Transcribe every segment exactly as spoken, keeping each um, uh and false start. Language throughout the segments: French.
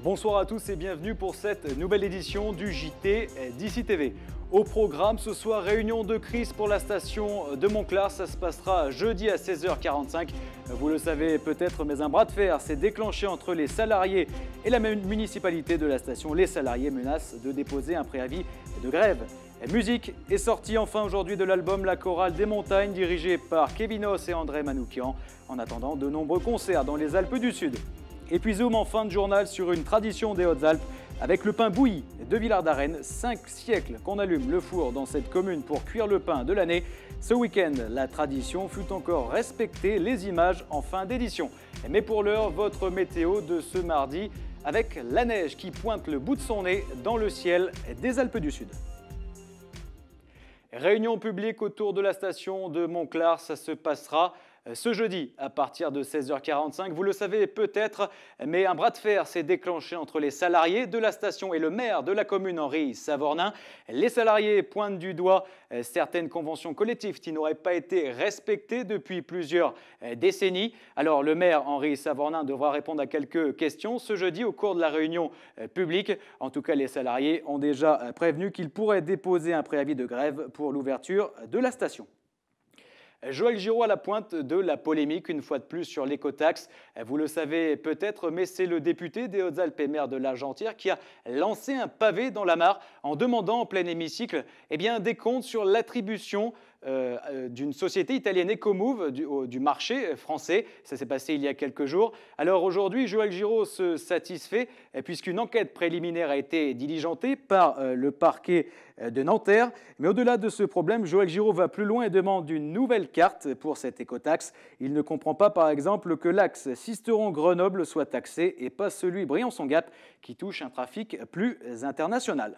Bonsoir à tous et bienvenue pour cette nouvelle édition du J T d'ici T V. Au programme ce soir, réunion de crise pour la station de Monclar. Ça se passera jeudi à seize heures quarante-cinq. Vous le savez peut-être, mais un bras de fer s'est déclenché entre les salariés et la municipalité de la station. Les salariés menacent de déposer un préavis de grève. Musique est sortie enfin aujourd'hui de l'album La Chorale des Montagnes, dirigé par Kevinos et André Manoukian. En attendant, de nombreux concerts dans les Alpes du Sud. Et puis zoom en fin de journal sur une tradition des Hautes-Alpes avec le pain bouilli de Villard-d'Arène. Cinq siècles qu'on allume le four dans cette commune pour cuire le pain de l'année. Ce week-end, la tradition fut encore respectée, les images en fin d'édition. Mais pour l'heure, votre météo de ce mardi avec la neige qui pointe le bout de son nez dans le ciel des Alpes du Sud. Réunion publique autour de la station de Monclar, ça se passera ce jeudi à partir de seize heures quarante-cinq. Vous le savez peut-être, mais un bras de fer s'est déclenché entre les salariés de la station et le maire de la commune, Henri Savornin. Les salariés pointent du doigt certaines conventions collectives qui n'auraient pas été respectées depuis plusieurs décennies. Alors le maire Henri Savornin devra répondre à quelques questions ce jeudi au cours de la réunion publique. En tout cas, les salariés ont déjà prévenu qu'ils pourraient déposer un préavis de grève pour l'ouverture de la station. Joël Giraud à la pointe de la polémique, une fois de plus sur l'écotaxe. Vous le savez peut-être, mais c'est le député des Hautes-Alpes et maire de l'Argentière qui a lancé un pavé dans la mare en demandant en plein hémicycle eh bien, des comptes sur l'attribution Euh, d'une société italienne Ecomove du, du marché français. Ça s'est passé il y a quelques jours. Alors aujourd'hui, Joël Giraud se satisfait puisqu'une enquête préliminaire a été diligentée par euh, le parquet de Nanterre. Mais au-delà de ce problème, Joël Giraud va plus loin et demande une nouvelle carte pour cette écotaxe. Il ne comprend pas par exemple que l'axe Sisteron-Grenoble soit taxé et pas celui Briançon-Gap qui touche un trafic plus international.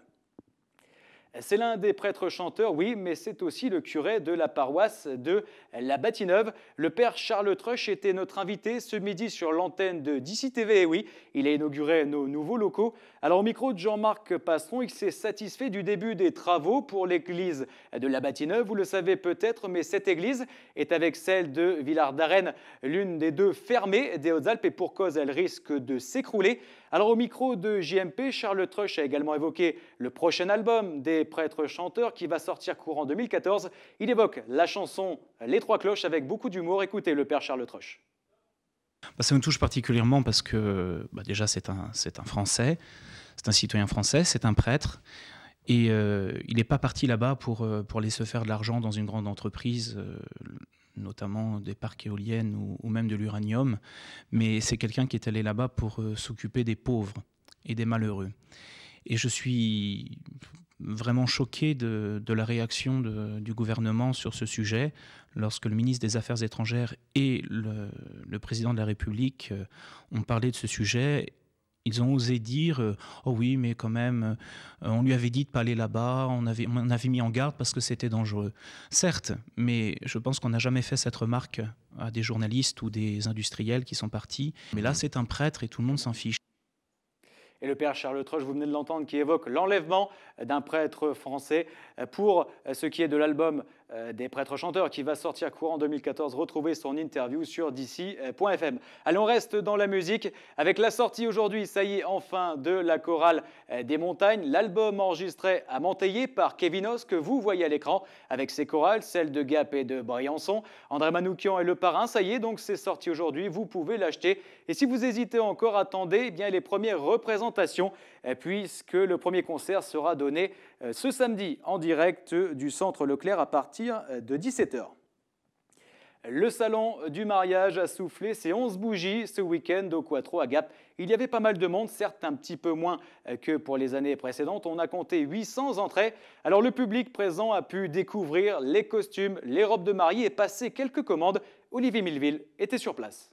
C'est l'un des prêtres chanteurs, oui, mais c'est aussi le curé de la paroisse de la Bâtie-Neuve. Le père Charles Truch était notre invité ce midi sur l'antenne de d'ici T V. Et oui, il a inauguré nos nouveaux locaux. Alors au micro de Jean-Marc Passeron, il s'est satisfait du début des travaux pour l'église de la Bâtie-Neuve. Vous le savez peut-être, mais cette église est avec celle de Villard-d'Arène, l'une des deux fermées des Hautes-Alpes et pour cause, elle risque de s'écrouler. Alors au micro de J M P, Charles Truch a également évoqué le prochain album des prêtres chanteurs qui va sortir courant deux mille quatorze. Il évoque la chanson Les Trois Cloches avec beaucoup d'humour. Écoutez le père Charles Truch. Bah, ça me touche particulièrement parce que bah, déjà c'est un, c'est un Français, c'est un citoyen français, c'est un prêtre. Et euh, il n'est pas parti là-bas pour, pour aller se faire de l'argent dans une grande entreprise, euh, notamment des parcs éoliennes ou, ou même de l'uranium. Mais c'est quelqu'un qui est allé là-bas pour euh, s'occuper des pauvres et des malheureux. Et je suis vraiment choqué de, de la réaction de, du gouvernement sur ce sujet, lorsque le ministre des Affaires étrangères et le, le président de la République euh, ont parlé de ce sujet. Ils ont osé dire euh, « Oh oui, mais quand même, euh, on lui avait dit de ne pas aller là-bas, on avait, on avait mis en garde parce que c'était dangereux. » Certes, mais je pense qu'on n'a jamais fait cette remarque à des journalistes ou des industriels qui sont partis. Mais là, c'est un prêtre et tout le monde s'en fiche. Et le père Charles Truch, vous venez de l'entendre, qui évoque l'enlèvement d'un prêtre français pour ce qui est de l'album des prêtres chanteurs qui va sortir courant deux mille quatorze. Retrouvez son interview sur d'ici point F M. Allez, on reste dans la musique avec la sortie aujourd'hui, ça y est, enfin, de la Chorale des Montagnes. L'album enregistré à Monteillé par Kevinos que vous voyez à l'écran avec ses chorales, celles de Gap et de Briançon. André Manoukian est le parrain, ça y est, donc c'est sorti aujourd'hui, vous pouvez l'acheter. Et si vous hésitez encore, attendez eh bien, les premières représentations puisque le premier concert sera donné ce samedi en direct du Centre Leclerc à partir de dix-sept heures. Le salon du mariage a soufflé ses onze bougies ce week-end au Quattro à Gap. Il y avait pas mal de monde, certes un petit peu moins que pour les années précédentes. On a compté huit cents entrées. Alors le public présent a pu découvrir les costumes, les robes de mariée et passer quelques commandes. Olivier Milleville était sur place.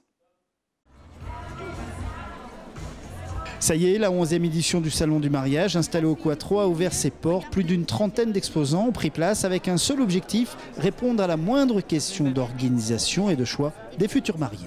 Ça y est, la onzième édition du Salon du mariage, installé au Quattro, a ouvert ses portes. Plus d'une trentaine d'exposants ont pris place avec un seul objectif, répondre à la moindre question d'organisation et de choix des futurs mariés.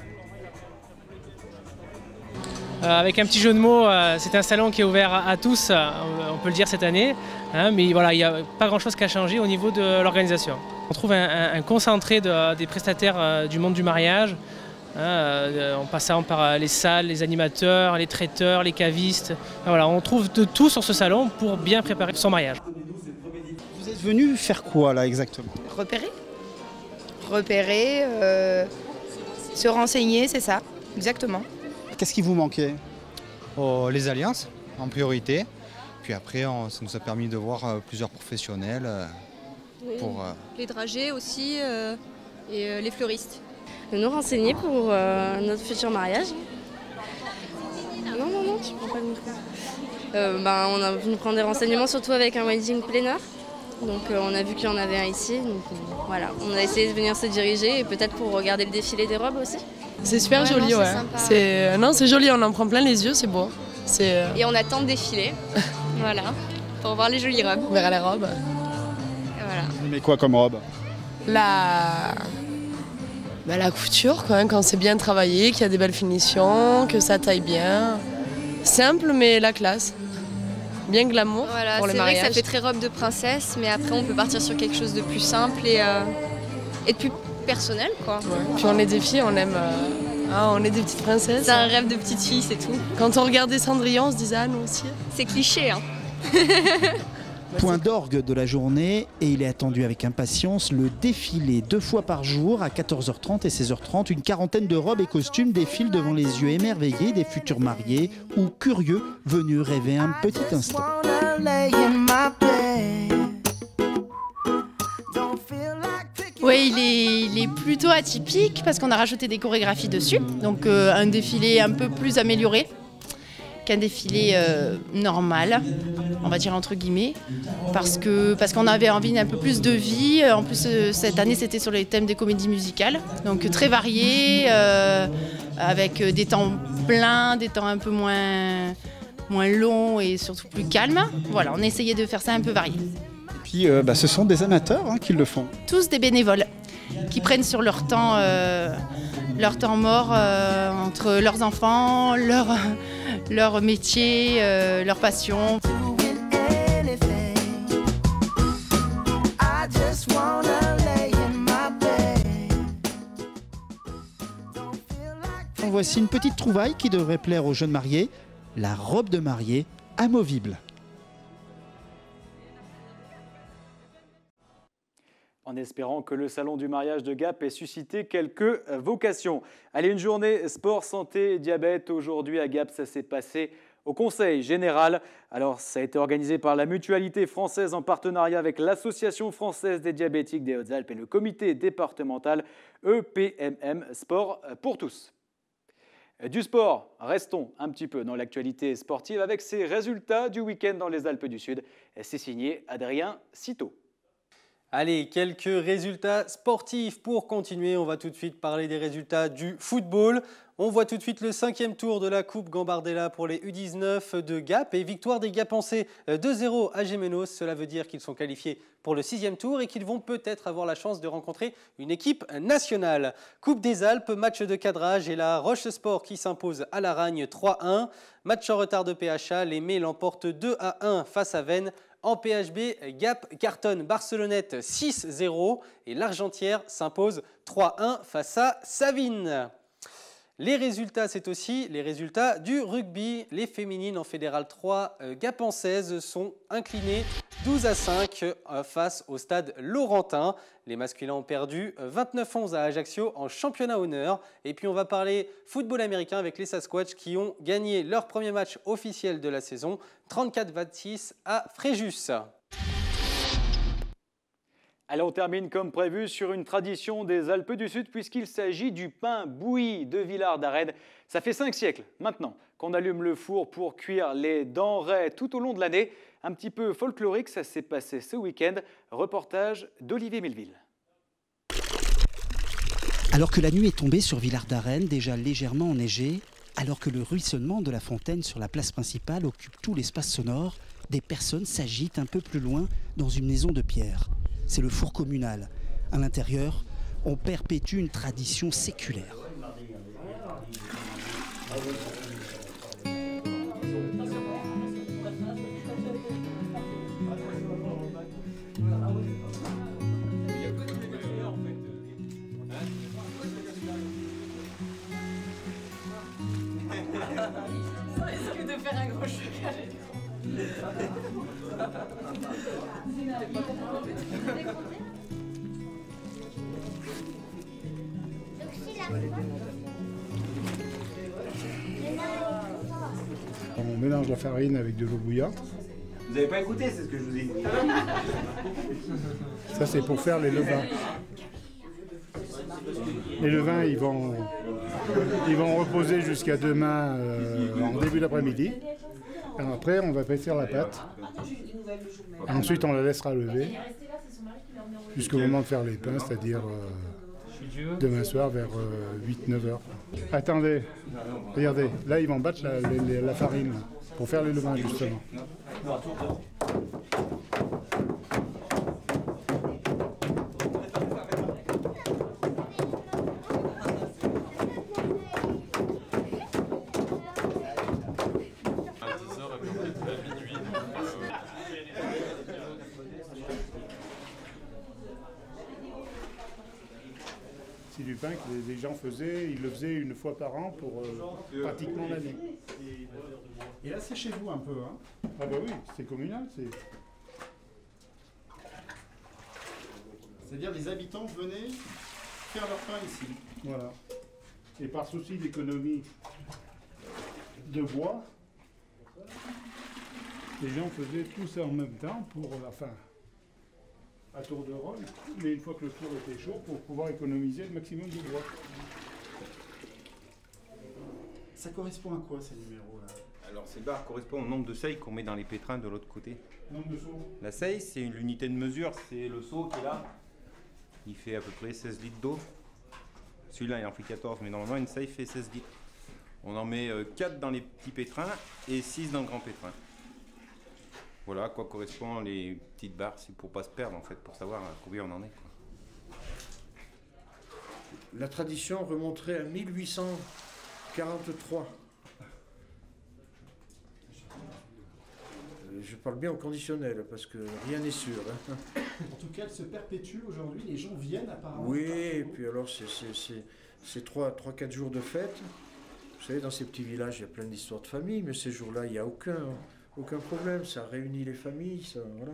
Euh, avec un petit jeu de mots, euh, c'est un salon qui est ouvert à, à tous, euh, on peut le dire cette année, hein, mais voilà, il n'y a pas grand-chose qui a changé au niveau de l'organisation. On trouve un, un, un concentré de, des prestataires euh, du monde du mariage, hein, euh, en passant par les salles, les animateurs, les traiteurs, les cavistes. Voilà, on trouve de tout sur ce salon pour bien préparer son mariage. Vous êtes venu faire quoi là exactement? Repérer. Repérer, euh, se renseigner, c'est ça, exactement. Qu'est-ce qui vous manquait? Oh, les alliances en priorité. Puis après, on, ça nous a permis de voir euh, plusieurs professionnels. Euh, oui. pour, euh... Les dragées aussi euh, et euh, les fleuristes. De nous renseigner pour euh, notre futur mariage. Non, non, non, tu prends pas le micro. Euh, ben, on a venu prendre des renseignements surtout avec un wedding planner. Donc euh, on a vu qu'il y en avait un ici. Donc euh, voilà, on a essayé de venir se diriger et peut-être pour regarder le défilé des robes aussi. C'est super ouais, joli, non, ouais. C'est non, c'est joli, on en prend plein les yeux, c'est beau. Euh... Et on attend de défiler, voilà, pour voir les jolies robes. On verra les robes. Et voilà. Vous aimez quoi comme robe? La... Bah, la couture, quoi, hein, quand c'est bien travaillé, qu'il y a des belles finitions, que ça taille bien. Simple, mais la classe. Bien glamour voilà, pour les mariages. C'est vrai que ça fait très robe de princesse, mais après on peut partir sur quelque chose de plus simple et, euh, et de plus personnel, quoi. Ouais. Puis on est des filles, on aime... Euh... Ah, on est des petites princesses. C'est un rêve de petite fille, c'est tout. Quand on regardait Cendrillon, on se disait ah, nous aussi. C'est cliché, hein. Point d'orgue de la journée, et il est attendu avec impatience le défilé deux fois par jour à quatorze heures trente et seize heures trente. Une quarantaine de robes et costumes défilent devant les yeux émerveillés des futurs mariés ou curieux venus rêver un petit instant. Oui, il est, il est plutôt atypique parce qu'on a rajouté des chorégraphies dessus. Donc euh, un défilé un peu plus amélioré qu'un défilé euh, normal, on va dire entre guillemets, parce que parce qu'on avait envie d'un peu plus de vie. En plus, euh, cette année, c'était sur les thèmes des comédies musicales, donc très variés, euh, avec des temps pleins, des temps un peu moins, moins longs et surtout plus calmes. Voilà, on essayait de faire ça un peu varié. Puis euh, bah, ce sont des amateurs hein, qui le font. Tous des bénévoles qui prennent sur leur temps, euh, leur temps mort euh, entre leurs enfants, leur, leur métier, euh, leur passion. Voici une petite trouvaille qui devrait plaire aux jeunes mariés, la robe de mariée amovible. En espérant que le salon du mariage de Gap ait suscité quelques vocations. Allez, une journée sport, santé et diabète. Aujourd'hui à Gap, ça s'est passé au Conseil général. Alors, ça a été organisé par la Mutualité française en partenariat avec l'Association française des diabétiques des Hautes-Alpes et le comité départemental E P M M Sport pour tous. Du sport, restons un petit peu dans l'actualité sportive avec ces résultats du week-end dans les Alpes du Sud. C'est signé Adrien Citeau. Allez, quelques résultats sportifs pour continuer. On va tout de suite parler des résultats du football. On voit tout de suite le cinquième tour de la Coupe Gambardella pour les U dix-neuf de Gap et victoire des Gapençais deux zéro à Gémenos. Cela veut dire qu'ils sont qualifiés pour le sixième tour et qu'ils vont peut-être avoir la chance de rencontrer une équipe nationale. Coupe des Alpes, match de cadrage et la Roche Sport qui s'impose à Laragne trois un. Match en retard de P H A, les Mets l'emportent deux à un face à Vennes. En P H B, Gap cartonne Barcelonnette six zéro et l'Argentière s'impose trois un face à Savines. Les résultats, c'est aussi les résultats du rugby. Les féminines en Fédéral trois euh, gapençaises sont inclinées douze à cinq euh, face au stade Laurentin. Les masculins ont perdu vingt-neuf onze à Ajaccio en championnat honneur. Et puis on va parler football américain avec les Sasquatch qui ont gagné leur premier match officiel de la saison, trente-quatre vingt-six à Fréjus. Allez, on termine comme prévu sur une tradition des Alpes du Sud puisqu'il s'agit du pain bouilli de Villard-d'Arène. Ça fait cinq siècles maintenant qu'on allume le four pour cuire les denrées tout au long de l'année. Un petit peu folklorique, ça s'est passé ce week-end. Reportage d'Olivier Melville. Alors que la nuit est tombée sur Villard-d'Arène, déjà légèrement enneigée, alors que le ruissellement de la fontaine sur la place principale occupe tout l'espace sonore, des personnes s'agitent un peu plus loin dans une maison de pierre. C'est le four communal. À l'intérieur, on perpétue une tradition séculaire. Ça risque de faire un gros choc. On mélange la farine avec de l'eau bouillante. Vous n'avez pas écouté, c'est ce que je vous ai dit. Ça, c'est pour faire les levains. Les levains, ils vont, ils vont reposer jusqu'à demain euh, en début d'après-midi. Après, on va pétrir la pâte. Ensuite, on la laissera lever jusqu'au moment de faire les pains, c'est-à-dire euh, demain soir vers euh, huit neuf heures. Attendez, regardez, là, ils vont battre la, la, la farine pour faire les levains, justement. C'est du pain que les gens faisaient, ils le faisaient une fois par an pour euh, pratiquement l'année. Et là, c'est chez vous un peu, hein? Ah bah oui, c'est communal. C'est-à-dire les habitants venaient faire leur pain ici. Voilà. Et par souci d'économie de bois, les gens faisaient tout ça en même temps pour, enfin, à tour de rôle, mais une fois que le tour était chaud, pour pouvoir économiser le maximum de bois. Ça correspond à quoi ces numéros-là? Alors ces barres correspondent au nombre de seilles qu'on met dans les pétrins de l'autre côté. Nombre de seaux. La seille, c'est l'unité de mesure, c'est le seau qui est là. Il fait à peu près seize litres d'eau. Celui-là, il en fait quatorze, mais normalement une seille fait seize litres. On en met quatre dans les petits pétrins et six dans le grand pétrin. Voilà à quoi correspondent les petites barres, c'est pour pas se perdre en fait, pour savoir combien on en est, quoi. La tradition remonterait à mille huit cent quarante-trois. Je parle bien au conditionnel parce que rien n'est sûr. Hein. En tout cas, elle se perpétue aujourd'hui, les gens viennent apparemment. Oui, et puis alors c'est trois quatre jours de fête. Vous savez, dans ces petits villages, il y a plein d'histoires de famille, mais ces jours-là, il n'y a aucun, aucun problème. Ça réunit les familles, ça, voilà.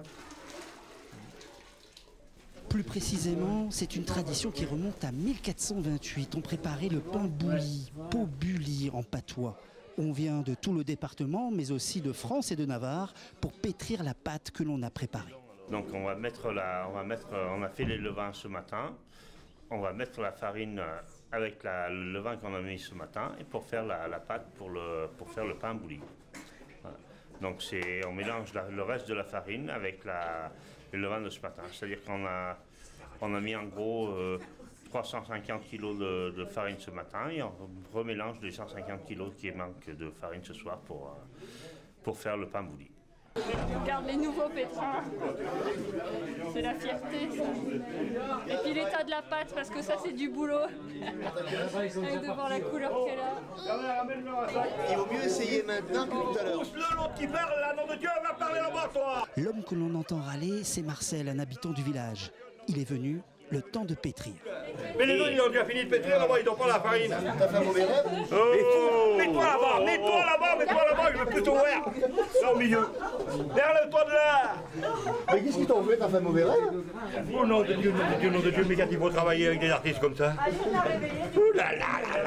Plus précisément, c'est une tradition qui remonte à mille quatre cent vingt-huit. On préparait le pain bouli, pot bulli en patois. On vient de tout le département, mais aussi de France et de Navarre, pour pétrir la pâte que l'on a préparée. Donc on va mettre la, on va mettre, on a fait les levains ce matin. On va mettre la farine avec la, le levain qu'on a mis ce matin et pour faire la, la pâte pour le, pour faire le pain bouli. Voilà. Donc c'est, on mélange la, le reste de la farine avec la, le levain de ce matin. C'est-à-dire qu'on a, on a mis en gros euh, trois cent cinquante kilos de, de farine ce matin et on remélange les cent cinquante kilos qui manquent de farine ce soir pour, pour faire le pain bouli. Regarde les nouveaux pétrins, c'est la fierté. Et puis l'état de la pâte, parce que ça c'est du boulot. Avec devant la couleur qu'elle a. Il vaut mieux essayer maintenant que tout à l'heure. L'autre qui parle, là, nom de Dieu, va parler là-bas, toi. L'homme que l'on entend râler, c'est Marcel, un habitant du village. Il est venu, le temps de pétrir. Mais les autres, ils ont déjà fini de pétrir là-bas, ils n'ont pas la farine. T'as fait un mauvais rêve? Oh, mets-toi là-bas, mets-toi là-bas, mets-toi là-bas, je veux plus t'ouvrir. Là au milieu. Derrière le toit de là. Mais qu'est-ce qu'ils t'ont fait? T'as fait un mauvais rêve? Oh nom de Dieu, nom de Dieu, nom de Dieu, mais quand il faut travailler avec des artistes comme ça. Ouh là là là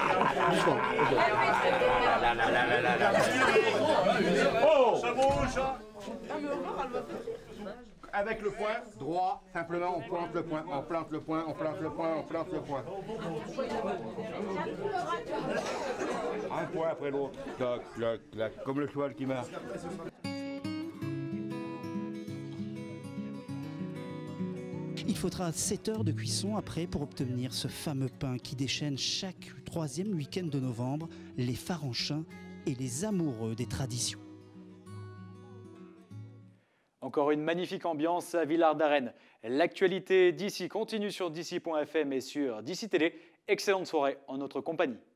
là là là là. Oh, ça bouge. Avec le poing droit, simplement on plante le poing, on plante le poing, on plante le poing, on plante le poing. Un point après l'autre, comme le cheval qui marche. Il faudra sept heures de cuisson après pour obtenir ce fameux pain qui déchaîne chaque troisième week-end de novembre les Faranchins et les amoureux des traditions. Encore une magnifique ambiance à Villard-d'Arène. L'actualité d'ici continue sur d'ici point F M et sur d'ici Télé. Excellente soirée en notre compagnie.